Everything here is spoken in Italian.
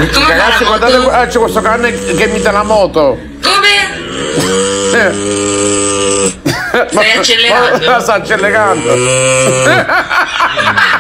Ragazzi, guardate, c'è questo cane che imita la moto. Come? Stai accelerando? Sta accelerando.